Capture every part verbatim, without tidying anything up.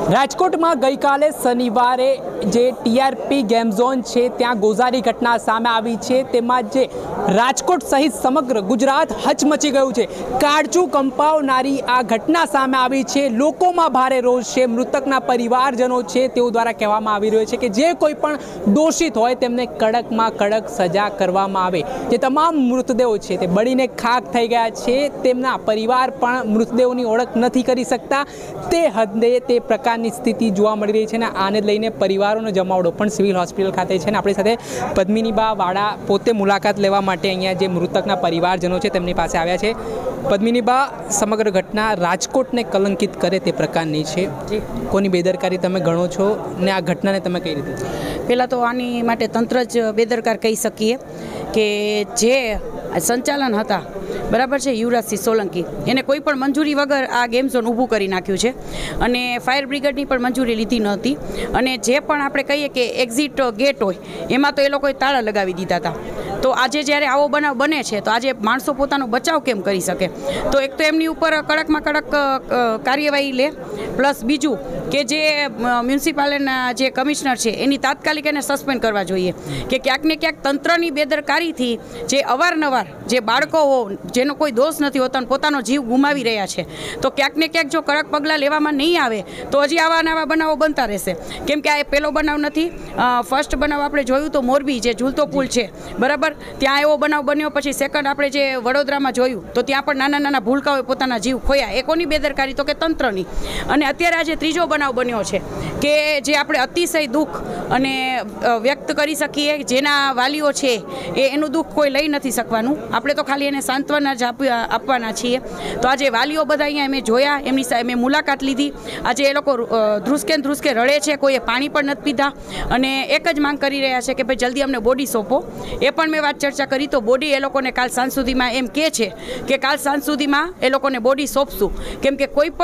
રાજકોટમાં ગઈકાલે શનિવારે જે ટીઆરપી ગેમ ઝોન છે ત્યાં ગોઝારી ઘટના સામે આવી છે। તેમાં જે રાજકોટ સહિત સમગ્ર ગુજરાત હચમચી ગયું છે। કાળજું કંપાવનારી આ ઘટના સામે આવી છે। લોકોમાં ભારે રોષ છે। મૃતકના પરિવારજનો છે તેઓ દ્વારા કહેવામાં આવી રહ્યો છે કે જે કોઈ પણ દોષિત હોય તેમને કડકમાં કડક સજા કરવામાં આવે। જે તમામ મૃતદેહો છે તે બળીને ખાખ થઈ ગયા છે। તેમના પરિવાર પણ મૃતદેહોની ઓળખ નથી કરી શકતા। તે હદે તે પ્રકારની સ્થિતિ જોવા મળી રહી છે ને આને લઈને પરિવારોનો જમાવડો પણ સિવિલ હોસ્પિટલ ખાતે છે ને આપણી સાથે પદ્મિનીબા વાડા પોતે મુલાકાત લેવા માટે અહીંયા જે મૃતકના પરિવારજનો છે તેમની પાસે આવ્યા છે। પદ્મિનીબા, સમગ્ર ઘટના રાજકોટને કલંકિત કરે તે પ્રકારની છે। કોની બેદરકારી તમે ગણો છો ને આ ઘટનાને તમે કઈ રીતે? પહેલાં તો આની માટે તંત્ર જ બેદરકાર કહી શકીએ કે જે સંચાલન હતા બરાબર છે યુવરાજસિંહ સોલંકી એને કોઈ પણ મંજૂરી વગર આ ગેમ ઝોન ઊભું કરી નાખ્યું છે અને ફાયર બ્રિગેડની પણ મંજૂરી લીધી નહોતી અને જે પણ આપણે કહીએ કે એક્ઝિટ ગેટ હોય એમાં તો એ લોકોએ તાળા લગાવી દીધા હતા। તો આજે જ્યારે આવો બનાવ બને છે તો આજે માણસો પોતાનો બચાવ કેમ કરી શકે? તો એક તો એમની ઉપર કડકમાં કડક કાર્યવાહી લે, પ્લસ બીજું કે જે મ્યુનિસિપાલિટીના જે કમિશનર છે એની તાત્કાલિક એને સસ્પેન્ડ કરવા જોઈએ કે ક્યાંક ને ક્યાંક તંત્રની બેદરકારીથી જે અવારનવાર જે બાળકો જેનો કોઈ દોષ નથી હોતો અને પોતાનો જીવ ગુમાવી રહ્યા છે તો ક્યાંક ને ક્યાંક જો કડક પગલાં લેવામાં નહીં આવે તો હજી આવા નવા બનાવો બનતા રહેશે। કેમ કે આ પહેલો બનાવ નથી, ફર્સ્ટ બનાવ આપણે જોયું તો મોરબી જે ઝૂલતો પુલ છે બરાબર, ત્યાં એવો બનાવ બન્યો। પછી સેકન્ડ આપણે જે વડોદરામાં જોયું તો ત્યાં પણ નાના નાના ભૂલકાઓએ પોતાના જીવ ખોયા। એ કોની બેદરકારી? તો કે તંત્રની। અને અત્યારે આજે ત્રીજો બનાવ બન્યો છે કે જે આપણે અતિશય દુઃખ અને વ્યક્ત કરી શકીએ, જેના વાલીઓ છે એ એનું દુઃખ કોઈ લઈ નથી શકવાનું, આપણે તો ખાલી એને સાંત્વના જ આપવાના છીએ। તો આજે વાલીઓ બધા અહીંયા મેં જોયા, એમની સાથે મેં મુલાકાત લીધી। આજે એ લોકો ધ્રુસકે ધ્રુસકે રડે છે, કોઈએ પાણી પણ નથી પીધા અને એક જ માંગ કરી રહ્યા છે કે ભાઈ જલ્દી અમને બોડી સોંપો। એ પણ મેં વાત ચર્ચા કરી તો બોડી એ લોકોને કાલ સાંજ સુધીમાં એમ કહે છે કે કાલ સાંજ સુધીમાં એ લોકોને બોડી સોંપશું। કેમ કે કોઈ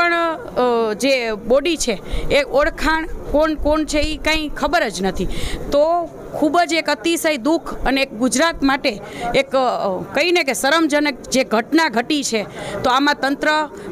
પણ જે બોડી છે એ ઓળખાણ કોણ કોણ છે એ કંઈ ખબર જ નથી। તો ખૂબ જ એક અતિશય દુઃખ અને એક ગુજરાત માટે એક કહીને કે શરમજનક જે ઘટના ઘટી છે તો આમાં તંત્ર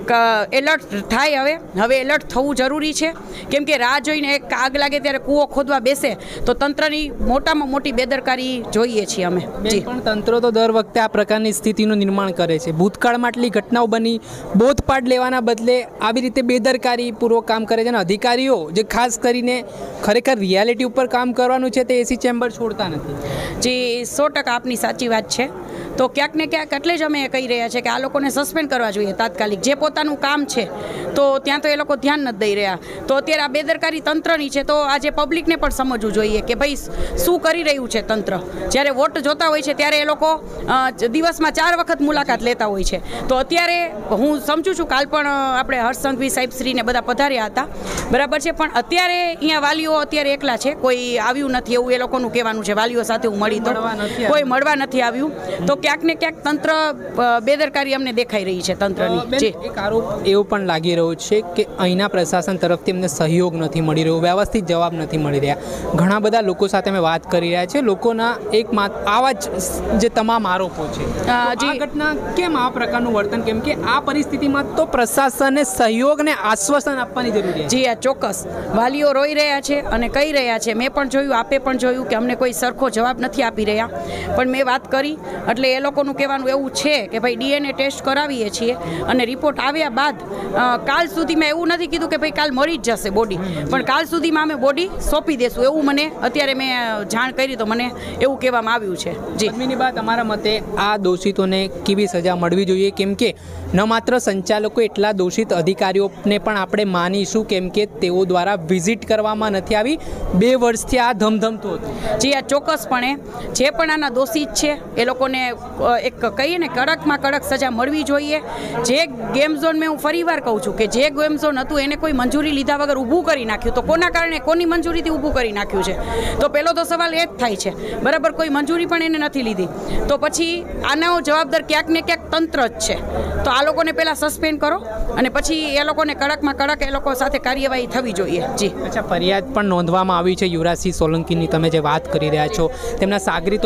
એલર્ટ થાય। હવે હવે એલર્ટ થવું જરૂરી છે કેમ કે રાહ જોઈને એક આગ લાગે ત્યારે કૂવો ખોદવા બેસે તો તંત્રની મોટામાં મોટી બેદરકારી જોઈએ છીએ અમે। જી, પણ તંત્ર તો દર વખતે આ પ્રકારની સ્થિતિનું નિર્માણ કરે છે। ભૂતકાળમાં આટલી ઘટનાઓ બની, બોધપાઠ લેવાના બદલે આવી રીતે બેદરકારી પૂર્વક કામ કરે છે અને અધિકારીઓ જે ખાસ કરીને ખરેખર રિયાલિટી ઉપર કામ કરવાનું છે તે એસી ચેમ્બર છોડતા નથી। જી, સો ટકા આપની સાચી વાત છે। તો ક્યાંક ને ક્યાંક એટલે જ અમે કહી રહ્યા છે કે આ લોકોને સસ્પેન્ડ કરવા જોઈએ તાત્કાલિક। જે પોતાનું કામ છે તો ત્યાં તો એ લોકો ધ્યાન નથી દઈ રહ્યા। તો અત્યારે આ બેદરકારી તંત્રની છે તો આજે પબ્લિકને પણ સમજવું જોઈએ કે ભાઈ શું કરી રહ્યું છે તંત્ર। જ્યારે વોટ જોતા હોય છે ત્યારે એ લોકો દિવસમાં ચાર વખત મુલાકાત લેતા હોય છે। તો અત્યારે હું સમજું છું, કાલ પણ આપણે હર્ષ સંઘવી સાહેબ શ્રીને બધા પધાર્યા હતા બરાબર છે, પણ અત્યારે અહીંયા વાલીઓ અત્યારે એકલા છે, કોઈ આવ્યું નથી એવું એ લોકોનું કહેવાનું છે। વાલીઓ સાથે હું મળી તો કોઈ મળવા નથી આવ્યું। તો ક્યાંક ને ક્યાંક તંત્ર બેદરકારી અમને દેખાઈ રહી છે તંત્રની। એક આરોપ એવો પણ લાગી રહ્યો છે કે અહીંના પ્રશાસન તરફથી અમને સહયોગ નથી મળી રહ્યો, વ્યવસ્થિત જવાબ નથી મળી રહ્યા। ઘણા બધા લોકો સાથે અમે વાત કરી રહ્યા છે, લોકોના એક આવા જ જે તમામ આરોપો છે। આ ઘટના કેમ આ પ્રકારનું વર્તન? કેમ કે આ પરિસ્થિતિમાં તો પ્રશાસનને સહયોગ ને આશ્વાસન આપવાની જરૂર છે। જી, આ ચોક્કસ વાલીઓ રોઈ રહ્યા છે અને કહી રહ્યા છે, મેં પણ જોયું, આપે પણ જોયું કે અમને કોઈ સરખો જવાબ નથી આપી રહ્યા। પણ મેં વાત કરી એટલે એ લોકોનું કહેવાનું એવું છે કે ભાઈ ડીએનએ ટેસ્ટ કરાવીએ છીએ અને રિપોર્ટ આવ્યા બાદ કાલ સુધીમાં એવું નથી કીધું કે ભાઈ કાલ મળી જ જશે બોડી, પણ કાલ સુધીમાં અમે બોડી સોંપી દેશું એવું મને અત્યારે મેં જાણ કરી તો મને એવું કહેવામાં આવ્યું છે। જી, પદ્મિનીબા, તમારા મતે આ દોષિતોને કેવી સજા મળવી જોઈએ? કેમ કે ન માત્ર સંચાલકો એટલા દોષિત અધિકારીઓને પણ આપણે માનીશું કેમ કે તેઓ દ્વારા વિઝિટ કરવામાં નથી આવી, બે વર્ષથી આ ધમધમતું હતું। જી, આ ચોક્કસપણે જે પણ આના દોષિત છે એ લોકોને એક કહીએ ને કડકમાં કડક સજા મળવી જોઈએ। જે ગેમ ઝોન મેં હું ફરી વાર કહું છું કે જે ગેમ ઝોન હતું એને કોઈ મંજૂરી લીધા વગર ઊભું કરી નાખ્યું તો કોના કારણે, કોની મંજૂરીથી ઊભું કરી નાખ્યું છે? તો પહેલો તો સવાલ એ જ થાય છે બરાબર, કોઈ મંજૂરી પણ એને નથી લીધી તો પછી આનો જવાબદાર ક્યાંક ને ક્યાંક તંત્ર જ છે। તો આ લોકોને પહેલાં સસ્પેન્ડ કરો અને પછી એ લોકોને કડકમાં કડક એ લોકો સાથે કાર્યવાહી થવી જોઈએ। જી, અચ્છા, ફરિયાદ પણ નોંધવામાં આવી છે યુવરાજસિંહ સોલંકીની, તમે જે વાત કરી રહ્યા છો તેમના સાગરીતો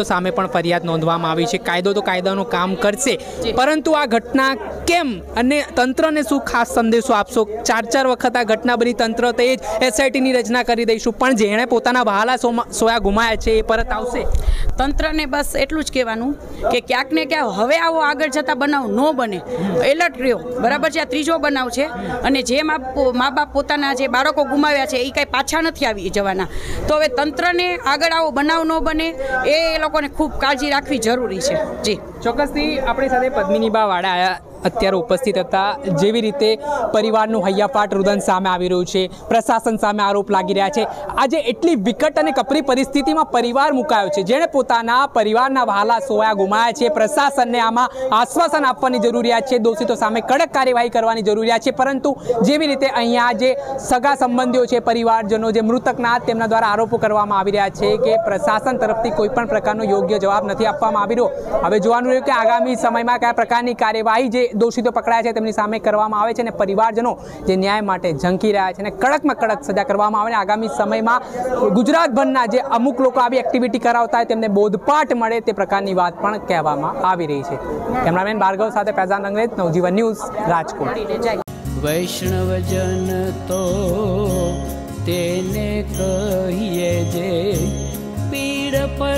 તો સામે પણ ફરિયાદ નોંધવામાં આવી છે, કાયદો તો કાયદાનું કામ કરશે, પરંતુ આ ઘટના કેમ અને તંત્રને શું ખાસ સંદેશો આપશો? ચાર ચાર વખત આ ઘટના બની, તંત્ર તે જ એસઆઈટીની રચના કરી દઈશું, પણ જેણે પોતાના વહાલા સોયા ગુમાયા છે એ પરત આવશે? તંત્રને બસ એટલું જ કહેવાનું કે ક્યાંક ને ક્યાંક હવે આવો આગળ જતા બનાવ ન બને, એલર્ટ રહ્યો, બરાબર છે? આ ત્રીજો બનાવ છે અને જે મા બાપ પોતાના જે બાળકો ગુમાવ્યા છે એ કાંઈ પાછા નથી આવી જવાના. તો હવે તંત્રને આગળ આવો બનાવ ન બને એ લોકોને ખૂબ કાળજી રાખવી જરૂરી છે. જી ચોક્કસથી આપણી સાથે પદ્મિનીબા વાળા આયા અત્યારે ઉપસ્થિત હતા. જેવી રીતે પરિવારનું હૈયાફાટ રુદન સામે આવી રહ્યું છે, પ્રશાસન સામે આરોપ લાગી રહ્યા છે, આજે એટલી વિકટ અને કપરી પરિસ્થિતિમાં પરિવાર મુકાયો છે, જેણે પોતાના પરિવારના વહાલા સોયા ગુમાયા છે. પ્રશાસનને આમાં આશ્વાસન આપવાની જરૂરિયાત છે, દોષિતો સામે કડક કાર્યવાહી કરવાની જરૂરિયાત છે. પરંતુ જેવી રીતે અહીંયા જે સગા સંબંધીઓ છે, પરિવારજનો જે મૃતકના, તેમના દ્વારા આરોપો કરવામાં આવી રહ્યા છે કે પ્રશાસન તરફથી કોઈ પણ પ્રકારનો યોગ્ય જવાબ નથી આપવામાં આવી રહ્યો. હવે જોવાનું રહ્યું કે આગામી સમયમાં કયા પ્રકારની કાર્યવાહી જે દોષિતો પકડાયા છે તેમની સામે કરવામાં આવે છે અને પરિવારજનો જે ન્યાય માટે ઝંકી રહ્યા છે અને કડકમાં કડક સજા કરવામાં આવે. આગામી સમયમાં ગુજરાતભરના જે અમુક લોકો આવી એક્ટિવિટી કરાવતા હોય તેમને બોધપાઠ મળે તે પ્રકારની વાત પણ કહેવામાં આવી રહી છે. કેમેરામેન ભાર્ગવ સાથે ફૈઝાન અંગ્રેજ, નવજીવન ન્યૂઝ, રાજકોટ. વૈષ્ણવજન તો તેને કહીએ જે પીડ પર